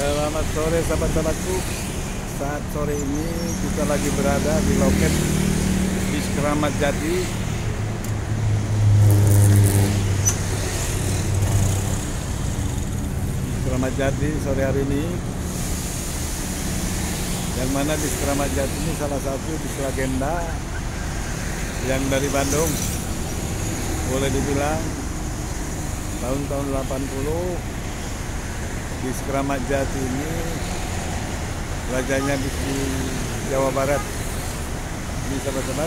Selamat sore sahabat-sahabatku. Saat sore ini kita lagi berada di loket bis Keramat Jati. Keramat Jati sore hari ini, yang mana bis Keramat Jati ini salah satu bis legenda yang dari Bandung. Boleh dibilang tahun-tahun 80 bis Keramat Jati ini rajanya bis di Jawa Barat. Ini sahabat-sahabat,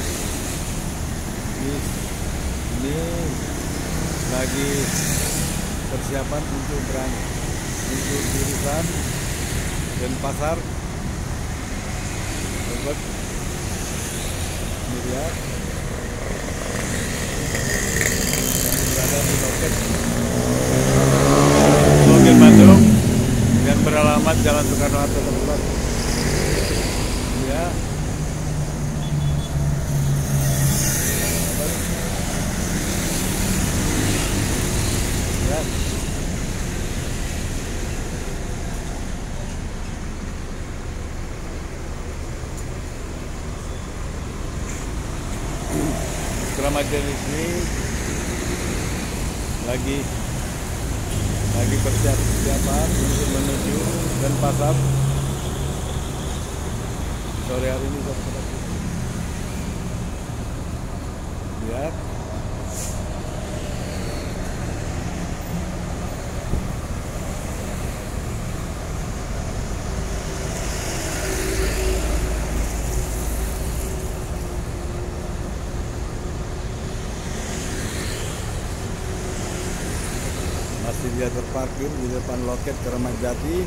bis ini lagi persiapan untuk jurusan Denpasar. Sahabat, ini lihat berada di loket Bandung yang beralamat Jalan Soekarno-Hatta, teman-teman. Ya. Ya. Keramat Jati ini lagi persiapan untuk menuju Denpasar sore hari ini. Lihat masih dia terparkir di depan loket Keramat Jati.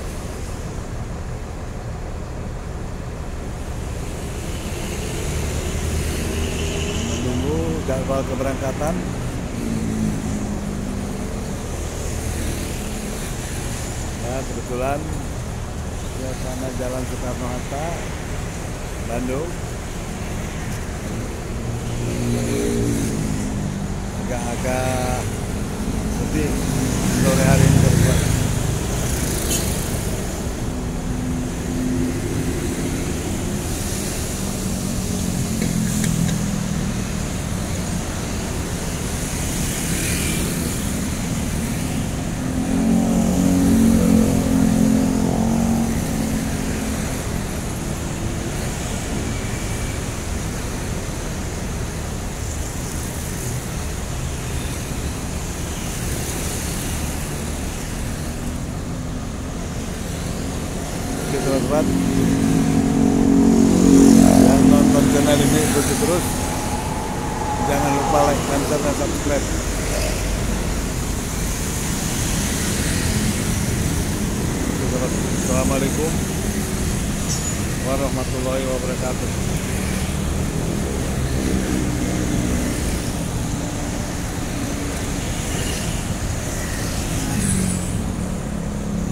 Menunggu jadwal keberangkatan. Ya, kebetulan ya, sana Jalan Soekarno-Hatta, Bandung. Agak-agak sedih sore hari ini, teman-teman. Teman-teman yang nonton channel ini ikuti terus, jangan lupa like dan subscribe. Assalamualaikum warahmatullahi wabarakatuh.